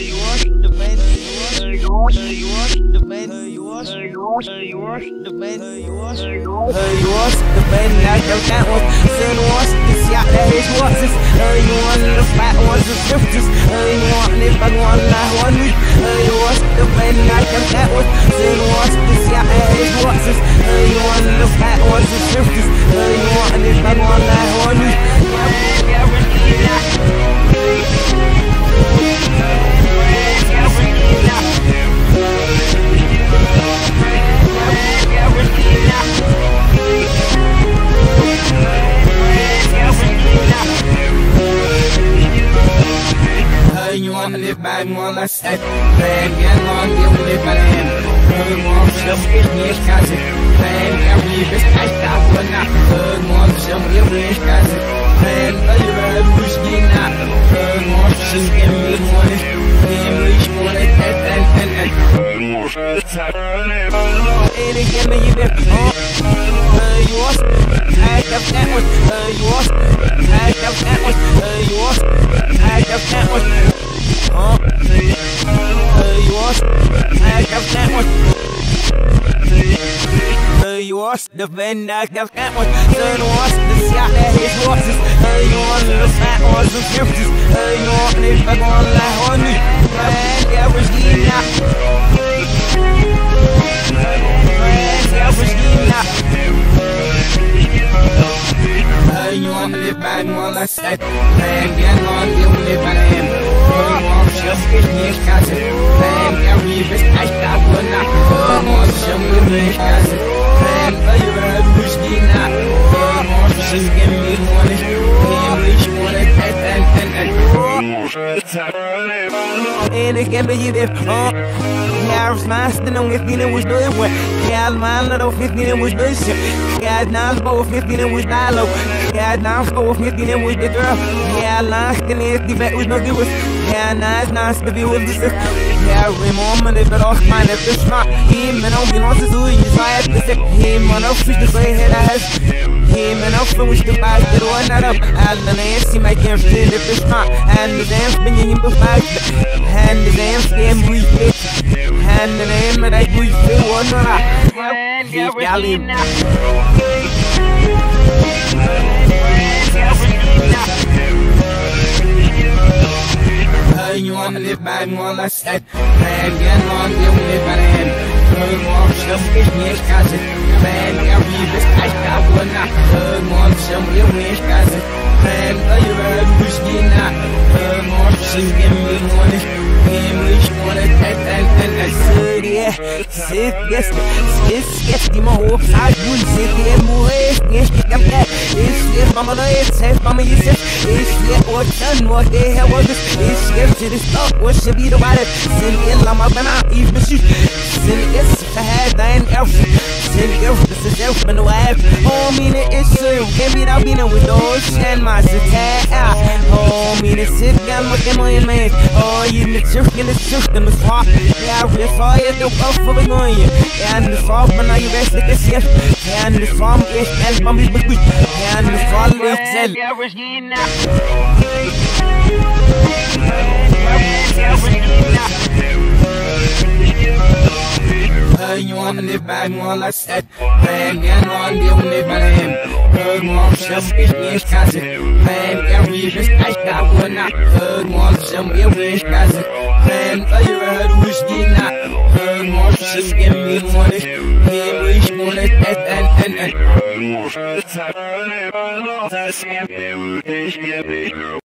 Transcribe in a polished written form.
The bend that was third was the shot that his horses. You want the fat ones and fifties. You want this back on like on me. Man, that was getting out. Man, that was getting out. You want the bad one, let's say. Man, get on, you live by him. You want some business, cousin. Man, get real business, I stop when I come on some business, cousin. Man, you have whiskey now. Just give me money. English money, and it can be there. Yeah, I was master on 15 and was doing what? Yeah, man, little 15 and was doing shit. Yeah, now it's about 15 and was dialogue. Yeah, now it's about 15 and was the girl. Yeah, last and it's the vet was no good. Yeah, now it's nice to be with the sister. Yeah, remember it, but off mine if it's not. Him and I'll be on to do it. I have to say, him and I'll fish the gray head I have. Him and I'll finish the bag, the one that up. And the name, see my game, if it's not. And the dance, bringing him the bag. And the dance, game, we fit. And the name that I wish they won or not. He's got him. You want to live by one last set. Man, get on, you live by him. Turn more, some business, cousin. Man, get real business, I got one now. Turn more, some real wish, cousin. Man, you heard whiskey now. Turn more, some give me money. English money, sit, yes, die man hoch, sag, du, sit, die Mure, yes, ich hab that. Ist Mama, it's safe, Mama, you said. Ist what done, what they have was this. Ist to this stuff, what should be the water. Send in Lama, but I even shoot. Send it, if I had done elf. Send elf, this is elf, and the wife. Oh, mean it is so. Can't be out being with those and my sister. Oh, mean it, sit down with them on your man. Oh, you the church in the swamp. Yeah, we're fire, the buff for the going. And the swamp, and now you rest like a chef. And the swamp is and mommy, but we. And the fall is dead. You want to live by one last set. Man, get on, you live by him. Heard more, some business, cousin. Man, get real business, I got one now. Heard more, some real wish, cousin. Man, you heard whiskey now. Heard more, some give me money. English money, and.